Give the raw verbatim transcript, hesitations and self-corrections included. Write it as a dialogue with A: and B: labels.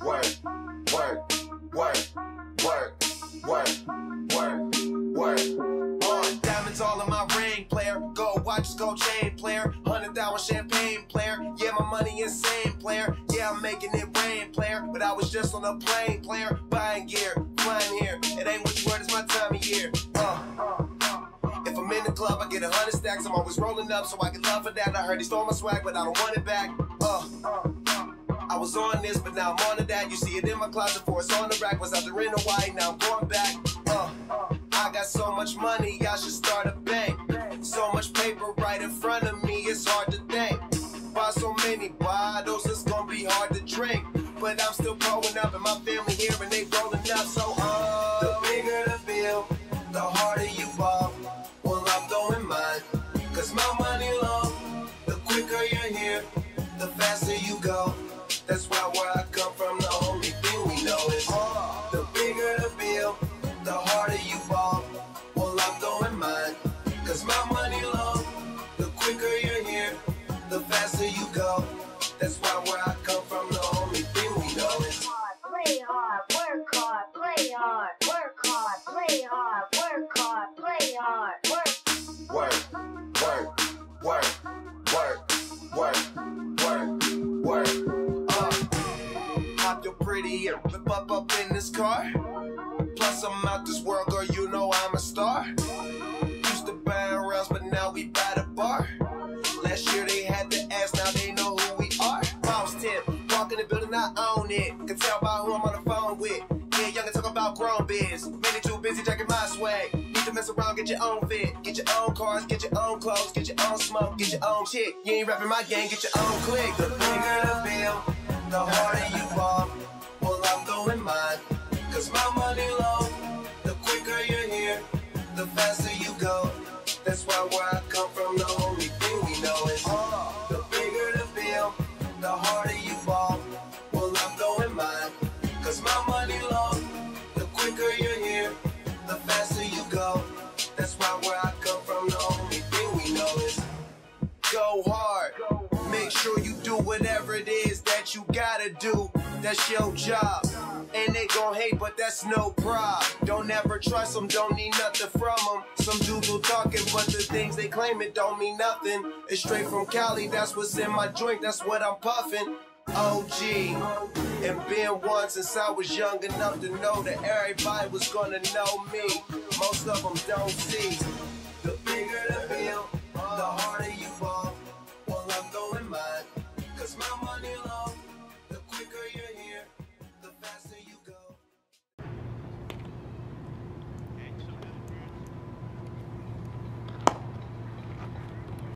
A: work, work, work, work, work, work, work.
B: Uh, diamonds all in my ring, player. Gold watches, gold chain, player. Hundred thousand champagne, player. Yeah, my money insane, player. Yeah, I'm making it rain, player. But I was just on a plane, player. Buying gear, flying here. It ain't what you heard, it's my time of year. Uh. If I'm in the club, I get a hundred stacks. I'm always rolling up, so I get love for that. I heard he stole my swag, but I don't want it back. Uh. I was on this, but now I'm on to that. You see it in my closet before it's on the rack. Was out there in Hawaii, now I'm going back. Uh. I got so much money, I should start a bank. So much paper right in front of me, it's hard to think. Buy so many bottles, it's gonna be hard to drink. But I'm still growing up, and my family here, and they rolling up. So uh, the bigger the bill, the harder you ball. Well, I'm throwing mine, cause my money long. The quicker you're here, the faster you go. That's why where I come from, the only thing we know is uh, the bigger the bill, the harder you ball. Well, I'm throwing mine, cause my money long. The quicker you're here, the faster you go. That's why where I come from, the only thing we know is
C: play hard, work hard, play hard, work hard, play hard, work hard, play hard, work.
A: Work, work, work, work, work, work, work.
B: Uh, hop your pretty and whip up up in this car. Plus I'm out this world, girl, you know I'm a star. Used to buy rounds, but now we buy the bar. Last year they had to ask, now they know who we are. Boss tip, walk in the building, I own it. Can tell by who I'm on the phone with. Yeah, young and talk about grown biz. Many too busy checking my swag. Need to mess around, get your own fit. Get your own cars, get your own clothes, get your own smoke, get your own chick. You ain't rapping my gang, get your own clique. The bigger the bill, the harder you ball. Well, I'm throwing mine, cause my money long. The quicker you're here, the faster you go. That's why where I come from, the only thing we know is uh, the bigger the bill, the harder you ball. Well, I'm throwing mine, cause my money long. The quicker you're here, the faster you go. That's why where I come from, the only thing we know is go hard. Make sure you do whatever it is that you gotta do. That's your job. And they gon' hate, but that's no prob. Don't ever trust them, don't need nothing from them. Some dudes will talking, but the things they claim it don't mean nothing. It's straight from Cali, that's what's in my drink, that's what I'm puffing. O G, and been one since I was young enough to know that everybody was gonna know me. Most of them don't see.